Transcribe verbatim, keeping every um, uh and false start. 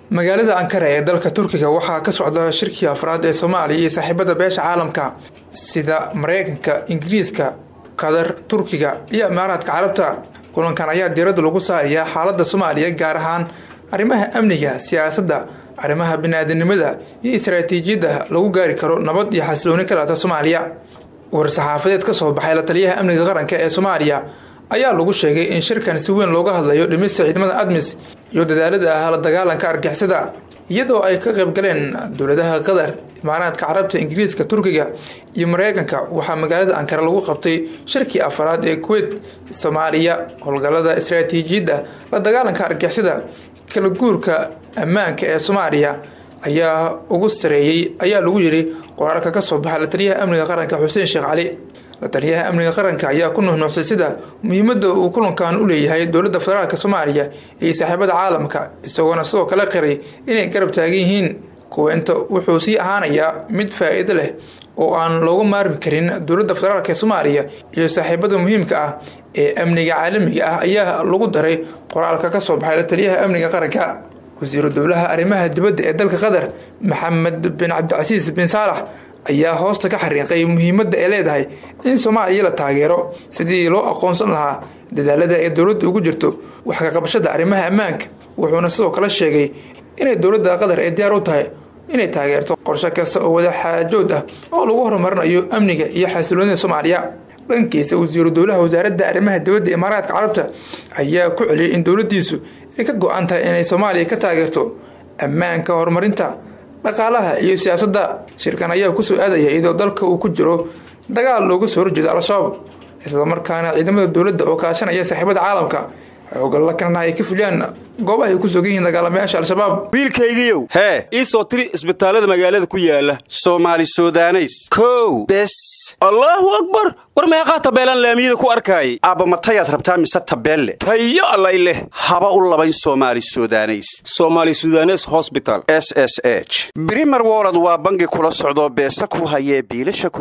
magaalada Ankara ee dalka Turkiga waxaa ka socda shirkii afraad ee Soomaaliya iyo saaxiibada beesha caalamka sida Mareykanka, Ingiriiska, Qatar, Turkiga iyo Imaaraadka Carabta. kulankan ayaa diiradda lagu saarayaa xaaladda Soomaaliya gaar ahaan arrimaha amniga, siyaasadda, arrimaha bini'aadanimada iyo istiraatiijiyadda lagu gaari karo nabad iyo xasilooni ka dhacda Soomaaliya. war-saxaafadeed ka soo baxay la taliyaha amniga qaranka ee Soomaaliya ayaa lagu sheegay in shirkan si weyn looga hadlayo dhimista ciidamada ADMIS iyo dadaalada la dagaalanka argagixisada iyadoo ay ka qayb galeen dowladaha Qatar, Imaaraadka Carabta, Ingiriiska, Turkiga iyo Mareykanka. waxaa magaalada Ankara lagu qabtay shirkii afraad ee Kuwait Soomaaliya howlgallada istiraatiijiyadda la dagaalanka argagixisada kala guurka ammaanka ee Soomaaliya ayaa ugu sareeyay ayaa lagu yiri qoraalka ka soo baxay la taliyaha amniga qaranka Xuseen Sheekh Cali. la taliyaha amniga qaranka ayaa ku nuuxnuuxsay sida muhiimadda uu kulankan u leeyahay dowladda federaalka Soomaaliya iyo saaxiibada caalamka isagoo sidoo kale qiray inay garab taagan yihiin. kuwenta wuxuu sii ahaanayaa mid faa'iido leh oo aan looga maarmi karin dowladda federaalka Soomaaliya iyo saaxiibada muhiimka ah ee amniga caalamiga ah ayaa lagu daray qoraalka ka soo baxay la taliyaha amniga qaranka. wasiir dowlaha arrimaha dibadda ee dalka Qatar Maxamed bin Cabdilcasiis bin Saalax ayaa hoosta ka xariiqay muhiimadda ay leedahay in Soomaaliya la taageero sidii loo aqoonsan lahaa dadaalada ay dowladdu ugu jirto wax ka qabashada arrimaha ammaanka. wuxuuna sidoo kale sheegay inay dowladda Qatar ay diyaar u tahay inay taageerto qorshe kasta oo wada xaajood ah oo lagu horumarinayo amniga iyo xasiloonida Soomaaliya. dhankiisa wasiir dowlaha wasaaradda arrimaha dibadda Imaaraadka Carabta ayaa ku celiyay in dowladdiisu ay ka go'an tahay inay Soomaaliya ka taageerto ammaanka, horumarinta dhaqaalaha iyo siyaasadda. shirkan ayaa ku soo aadaya iyadoo dalka uu ku jiro dagaal looga soo horjeedo Al-Shabaab isla markaana ciidamada dowladda oo kaashanaya saaxiibada caalamka howlgalla kana ay ka fuliyaan goobaha ay ku soo geeyeen dagaalamayaasha Al-Shabaab. wiilkaygiiyow hee ii soo tiri isbitaalada magaalada ku yaala Soomaali Suudaneys kow bes Allahu akbar war meeqa tabeelan laamiyada ku arkay aaba matayaad rabtaa mise tabeelle tayo allay leh haba u labayn Soomaali Suudaneys Soomaali Suudaneys Hospital S S H Premier World waa bangi kula socdo beesa ku hayee biilasha